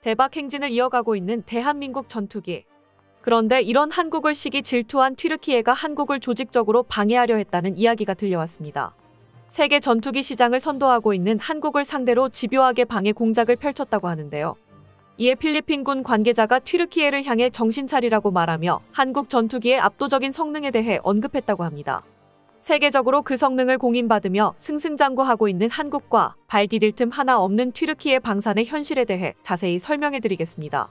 대박 행진을 이어가고 있는 대한민국 전투기. 그런데 이런 한국을 시기 질투한 튀르키예가 한국을 조직적으로 방해하려 했다는 이야기가 들려왔습니다. 세계 전투기 시장을 선도하고 있는 한국을 상대로 집요하게 방해 공작을 펼쳤다고 하는데요. 이에 필리핀군 관계자가 튀르키예를 향해 정신 차리라고 말하며 한국 전투기의 압도적인 성능에 대해 언급했다고 합니다. 세계적으로 그 성능을 공인받으며 승승장구하고 있는 한국과 발 디딜 틈 하나 없는 튀르키예 방산의 현실에 대해 자세히 설명해드리겠습니다.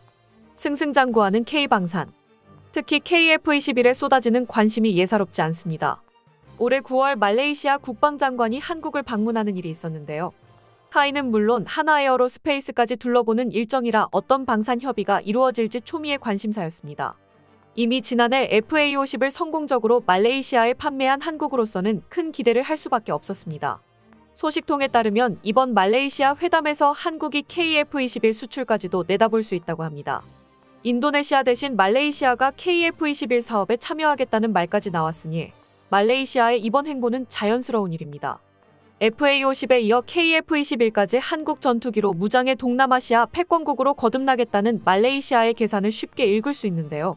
승승장구하는 K방산. 특히 KF-21에 쏟아지는 관심이 예사롭지 않습니다. 올해 9월 말레이시아 국방장관이 한국을 방문하는 일이 있었는데요. 카이는 물론 하나에어로스페이스까지 둘러보는 일정이라 어떤 방산 협의가 이루어질지 초미의 관심사였습니다. 이미 지난해 FA-50을 성공적으로 말레이시아에 판매한 한국으로서는 큰 기대를 할 수밖에 없었습니다. 소식통에 따르면 이번 말레이시아 회담에서 한국이 KF-21 수출까지도 내다볼 수 있다고 합니다. 인도네시아 대신 말레이시아가 KF-21 사업에 참여하겠다는 말까지 나왔으니 말레이시아의 이번 행보는 자연스러운 일입니다. FA-50에 이어 KF-21까지 한국 전투기로 무장의 동남아시아 패권국으로 거듭나겠다는 말레이시아의 계산을 쉽게 읽을 수 있는데요.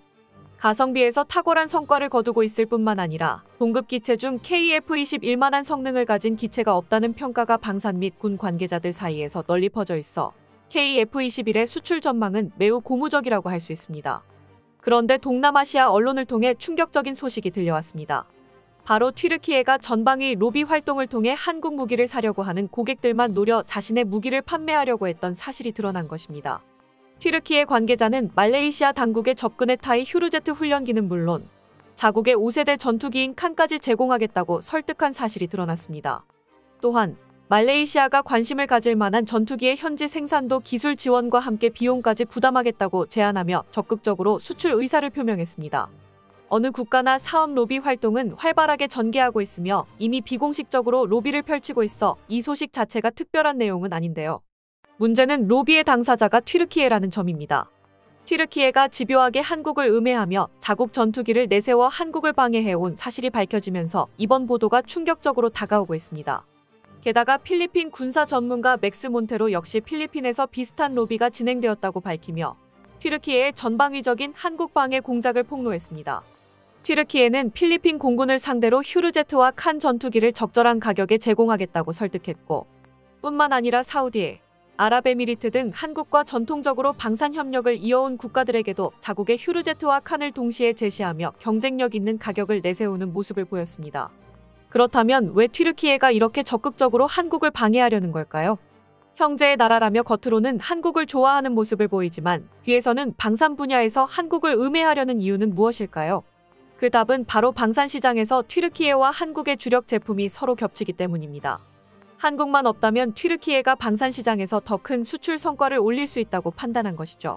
가성비에서 탁월한 성과를 거두고 있을 뿐만 아니라 동급 기체 중 KF-21만한 성능을 가진 기체가 없다는 평가가 방산 및 군 관계자들 사이에서 널리 퍼져 있어 KF-21의 수출 전망은 매우 고무적이라고 할 수 있습니다. 그런데 동남아시아 언론을 통해 충격적인 소식이 들려왔습니다. 바로 튀르키예가 전방위 로비 활동을 통해 한국 무기를 사려고 하는 고객들만 노려 자신의 무기를 판매하려고 했던 사실이 드러난 것입니다. 튀르키예 관계자는 말레이시아 당국의 접근에 타이 휴르제트 훈련기는 물론 자국의 5세대 전투기인 칸까지 제공하겠다고 설득한 사실이 드러났습니다. 또한 말레이시아가 관심을 가질 만한 전투기의 현지 생산도 기술 지원과 함께 비용까지 부담하겠다고 제안하며 적극적으로 수출 의사를 표명했습니다. 어느 국가나 사업 로비 활동은 활발하게 전개하고 있으며 이미 비공식적으로 로비를 펼치고 있어 이 소식 자체가 특별한 내용은 아닌데요. 문제는 로비의 당사자가 튀르키예라는 점입니다. 튀르키예가 집요하게 한국을 음해하며 자국 전투기를 내세워 한국을 방해해온 사실이 밝혀지면서 이번 보도가 충격적으로 다가오고 있습니다. 게다가 필리핀 군사 전문가 맥스 몬테로 역시 필리핀에서 비슷한 로비가 진행되었다고 밝히며 튀르키예의 전방위적인 한국 방해 공작을 폭로했습니다. 튀르키예는 필리핀 공군을 상대로 휴르제트와 칸 전투기를 적절한 가격에 제공하겠다고 설득했고 뿐만 아니라 사우디, 아랍에미리트 등 한국과 전통적으로 방산 협력을 이어온 국가들에게도 자국의 휴르제트와 칸을 동시에 제시하며 경쟁력 있는 가격을 내세우는 모습을 보였습니다. 그렇다면 왜 튀르키예가 이렇게 적극적으로 한국을 방해하려는 걸까요? 형제의 나라라며 겉으로는 한국을 좋아하는 모습을 보이지만 뒤에서는 방산 분야에서 한국을 음해하려는 이유는 무엇일까요? 그 답은 바로 방산 시장에서 튀르키예와 한국의 주력 제품이 서로 겹치기 때문입니다. 한국만 없다면 튀르키예가 방산 시장에서 더 큰 수출 성과를 올릴 수 있다고 판단한 것이죠.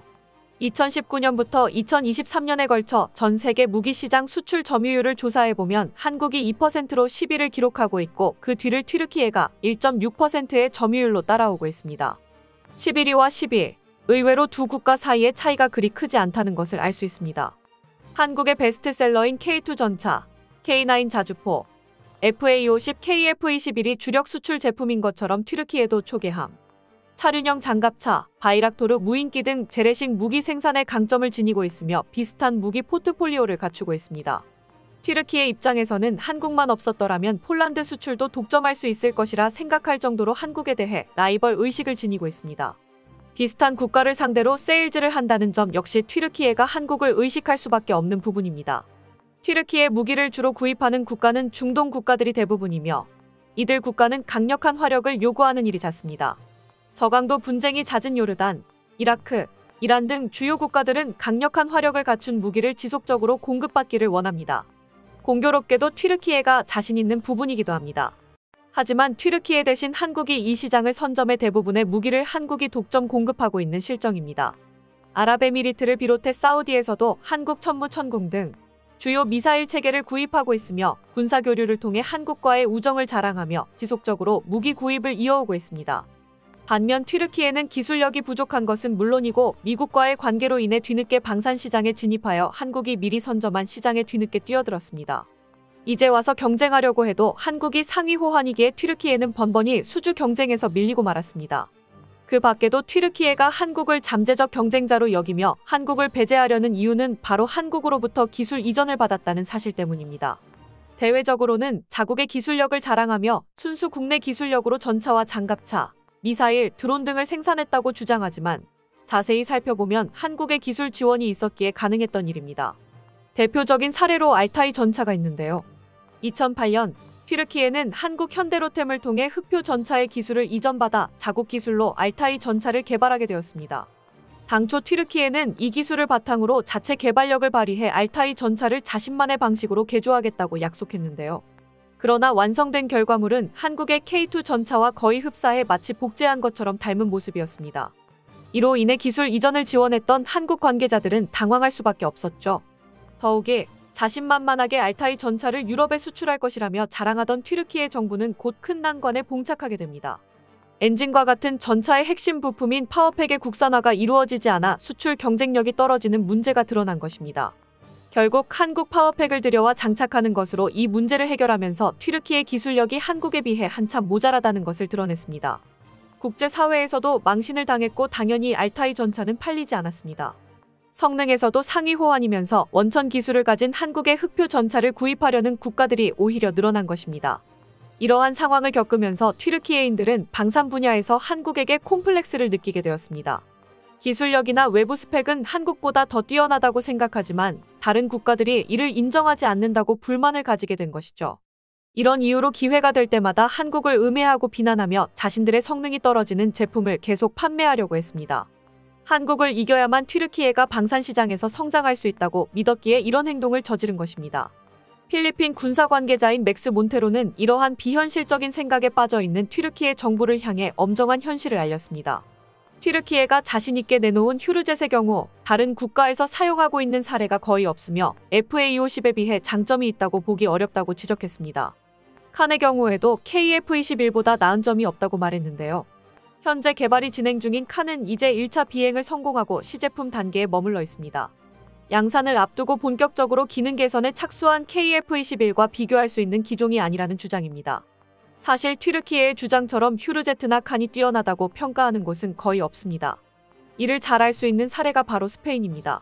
2019년부터 2023년에 걸쳐 전 세계 무기 시장 수출 점유율을 조사해보면 한국이 2%로 10위를 기록하고 있고 그 뒤를 튀르키예가 1.6%의 점유율로 따라오고 있습니다. 11위와 10위, 의외로 두 국가 사이의 차이가 그리 크지 않다는 것을 알 수 있습니다. 한국의 베스트셀러인 K2 전차, K9 자주포, FA-50, KF-21이 주력 수출 제품인 것처럼 튀르키예도 초계함, 차륜형 장갑차, 바이락토르 무인기 등 재래식 무기 생산에 강점을 지니고 있으며 비슷한 무기 포트폴리오를 갖추고 있습니다. 튀르키예 입장에서는 한국만 없었더라면 폴란드 수출도 독점할 수 있을 것이라 생각할 정도로 한국에 대해 라이벌 의식을 지니고 있습니다. 비슷한 국가를 상대로 세일즈를 한다는 점 역시 튀르키예가 한국을 의식할 수밖에 없는 부분입니다. 튀르키예 무기를 주로 구입하는 국가는 중동 국가들이 대부분이며 이들 국가는 강력한 화력을 요구하는 일이 잦습니다. 저강도 분쟁이 잦은 요르단, 이라크, 이란 등 주요 국가들은 강력한 화력을 갖춘 무기를 지속적으로 공급받기를 원합니다. 공교롭게도 튀르키예가 자신 있는 부분이기도 합니다. 하지만 튀르키예 대신 한국이 이 시장을 선점해 대부분의 무기를 한국이 독점 공급하고 있는 실정입니다. 아랍에미리트를 비롯해 사우디에서도 한국 천무천공 등 주요 미사일 체계를 구입하고 있으며 군사교류를 통해 한국과의 우정을 자랑하며 지속적으로 무기 구입을 이어오고 있습니다. 반면 튀르키예는 기술력이 부족한 것은 물론이고 미국과의 관계로 인해 뒤늦게 방산 시장에 진입하여 한국이 미리 선점한 시장에 뒤늦게 뛰어들었습니다. 이제 와서 경쟁하려고 해도 한국이 상위 호환이기에 튀르키예는 번번이 수주 경쟁에서 밀리고 말았습니다. 그 밖에도 튀르키예가 한국을 잠재적 경쟁자로 여기며 한국을 배제하려는 이유는 바로 한국으로부터 기술 이전을 받았다는 사실 때문입니다. 대외적으로는 자국의 기술력을 자랑하며 순수 국내 기술력으로 전차와 장갑차, 미사일, 드론 등을 생산했다고 주장하지만 자세히 살펴보면 한국의 기술 지원이 있었기에 가능했던 일입니다. 대표적인 사례로 알타이 전차가 있는데요. 2008년 튀르키예는 한국 현대로템을 통해 흑표 전차의 기술을 이전받아 자국 기술로 알타이 전차를 개발하게 되었습니다. 당초 튀르키예는 이 기술을 바탕으로 자체 개발력을 발휘해 알타이 전차를 자신만의 방식으로 개조하겠다고 약속했는데요. 그러나 완성된 결과물은 한국의 K2 전차와 거의 흡사해 마치 복제한 것처럼 닮은 모습이었습니다. 이로 인해 기술 이전을 지원했던 한국 관계자들은 당황할 수밖에 없었죠. 더욱이 자신만만하게 알타이 전차를 유럽에 수출할 것이라며 자랑하던 튀르키예 정부는 곧 큰 난관에 봉착하게 됩니다. 엔진과 같은 전차의 핵심 부품인 파워팩의 국산화가 이루어지지 않아 수출 경쟁력이 떨어지는 문제가 드러난 것입니다. 결국 한국 파워팩을 들여와 장착하는 것으로 이 문제를 해결하면서 튀르키예 기술력이 한국에 비해 한참 모자라다는 것을 드러냈습니다. 국제사회에서도 망신을 당했고 당연히 알타이 전차는 팔리지 않았습니다. 성능에서도 상위 호환이면서 원천 기술을 가진 한국의 흑표 전차를 구입하려는 국가들이 오히려 늘어난 것입니다. 이러한 상황을 겪으면서 튀르키예인들은 방산 분야에서 한국에게 콤플렉스를 느끼게 되었습니다. 기술력이나 외부 스펙은 한국보다 더 뛰어나다고 생각하지만 다른 국가들이 이를 인정하지 않는다고 불만을 가지게 된 것이죠. 이런 이유로 기회가 될 때마다 한국을 음해하고 비난하며 자신들의 성능이 떨어지는 제품을 계속 판매하려고 했습니다. 한국을 이겨야만 튀르키예가 방산 시장에서 성장할 수 있다고 믿었기에 이런 행동을 저지른 것입니다. 필리핀 군사 관계자인 맥스 몬테로는 이러한 비현실적인 생각에 빠져 있는 튀르키예 정부를 향해 엄정한 현실을 알렸습니다. 튀르키예가 자신있게 내놓은 휴르젯의 경우 다른 국가에서 사용하고 있는 사례가 거의 없으며 FA-50에 비해 장점이 있다고 보기 어렵다고 지적했습니다. 칸의 경우에도 KF-21보다 나은 점이 없다고 말했는데요. 현재 개발이 진행 중인 칸은 이제 1차 비행을 성공하고 시제품 단계에 머물러 있습니다. 양산을 앞두고 본격적으로 기능 개선에 착수한 KF-21과 비교할 수 있는 기종이 아니라는 주장입니다. 사실 튀르키예의 주장처럼 휴르제트나 칸이 뛰어나다고 평가하는 곳은 거의 없습니다. 이를 잘 알 수 있는 사례가 바로 스페인입니다.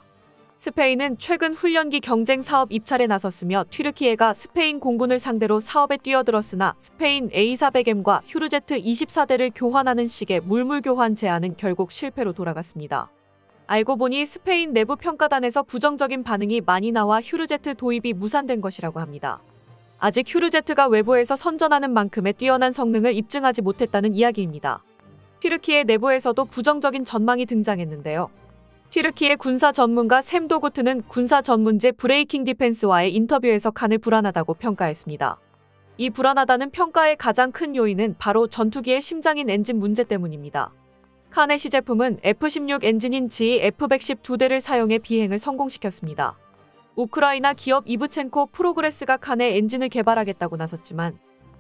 스페인은 최근 훈련기 경쟁 사업 입찰에 나섰으며 튀르키예가 스페인 공군을 상대로 사업에 뛰어들었으나 스페인 A400M과 휴르제트 24대를 교환하는 식의 물물 교환 제안은 결국 실패로 돌아갔습니다. 알고 보니 스페인 내부 평가단에서 부정적인 반응이 많이 나와 휴르제트 도입이 무산된 것이라고 합니다. 아직 휴르제트가 외부에서 선전하는 만큼의 뛰어난 성능을 입증하지 못했다는 이야기입니다. 튀르키예 내부에서도 부정적인 전망이 등장했는데요. 튀르키예 군사 전문가 샘 도구트는 군사 전문지 브레이킹 디펜스와의 인터뷰에서 칸을 불안하다고 평가했습니다. 이 불안하다는 평가의 가장 큰 요인은 바로 전투기의 심장인 엔진 문제 때문입니다. 칸의 시제품은 F-16 엔진인 GE-F-110 2대를 사용해 비행을 성공시켰습니다. 우크라이나 기업 이브첸코 프로그레스가 칸의 엔진을 개발하겠다고 나섰지만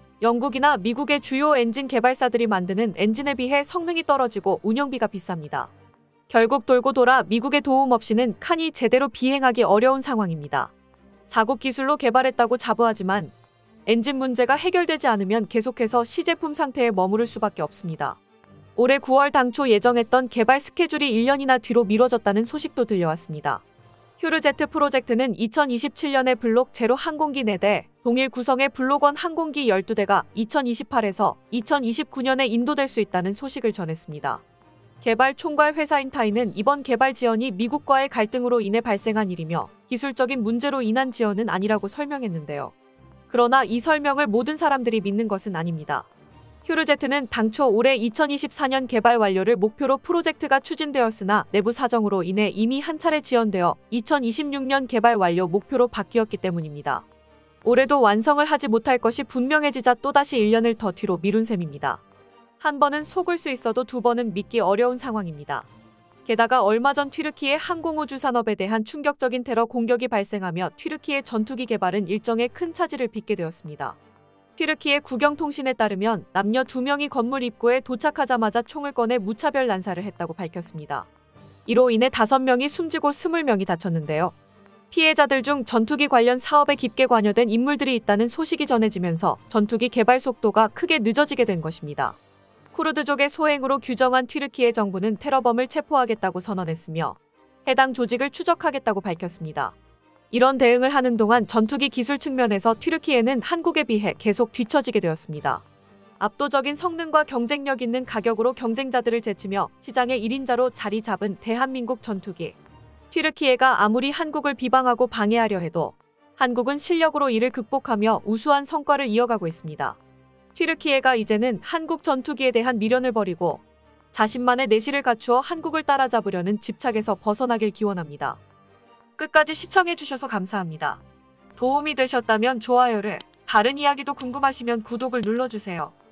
영국이나 미국의 주요 엔진 개발사들이 만드는 엔진에 비해 성능이 떨어지고 운영비가 비쌉니다. 결국 돌고 돌아 미국의 도움 없이는 칸이 제대로 비행하기 어려운 상황입니다. 자국 기술로 개발했다고 자부하지만 엔진 문제가 해결되지 않으면 계속해서 시제품 상태에 머무를 수밖에 없습니다. 올해 9월 당초 예정했던 개발 스케줄이 1년이나 뒤로 미뤄졌다는 소식도 들려왔습니다. 휴르제트 프로젝트는 2027년에 블록 제로 항공기 4대, 동일 구성의 블록 1 항공기 12대가 2028에서 2029년에 인도될 수 있다는 소식을 전했습니다. 개발 총괄 회사인 타이는 이번 개발 지연이 미국과의 갈등으로 인해 발생한 일이며 기술적인 문제로 인한 지연은 아니라고 설명했는데요. 그러나 이 설명을 모든 사람들이 믿는 것은 아닙니다. 휴르제트는 당초 올해 2024년 개발 완료를 목표로 프로젝트가 추진되었으나 내부 사정으로 인해 이미 한 차례 지연되어 2026년 개발 완료 목표로 바뀌었기 때문입니다. 올해도 완성을 하지 못할 것이 분명해지자 또다시 1년을 더 뒤로 미룬 셈입니다. 한 번은 속을 수 있어도 두 번은 믿기 어려운 상황입니다. 게다가 얼마 전 튀르키예 항공우주 산업에 대한 충격적인 테러 공격이 발생하며 튀르키예 전투기 개발은 일정의 큰 차질을 빚게 되었습니다. 튀르키예 국영통신에 따르면 남녀 2명이 건물 입구에 도착하자마자 총을 꺼내 무차별 난사를 했다고 밝혔습니다. 이로 인해 5명이 숨지고 20명이 다쳤는데요. 피해자들 중 전투기 관련 사업에 깊게 관여된 인물들이 있다는 소식이 전해지면서 전투기 개발 속도가 크게 늦어지게 된 것입니다. 쿠르드족의 소행으로 규정한 튀르키예 정부는 테러범을 체포하겠다고 선언했으며 해당 조직을 추적하겠다고 밝혔습니다. 이런 대응을 하는 동안 전투기 기술 측면에서 튀르키예는 한국에 비해 계속 뒤처지게 되었습니다. 압도적인 성능과 경쟁력 있는 가격으로 경쟁자들을 제치며 시장의 1인자로 자리 잡은 대한민국 전투기. 튀르키예가 아무리 한국을 비방하고 방해하려 해도 한국은 실력으로 이를 극복하며 우수한 성과를 이어가고 있습니다. 튀르키예가 이제는 한국 전투기에 대한 미련을 버리고 자신만의 내실을 갖추어 한국을 따라잡으려는 집착에서 벗어나길 기원합니다. 끝까지 시청해주셔서 감사합니다. 도움이 되셨다면 좋아요를, 다른 이야기도 궁금하시면 구독을 눌러주세요.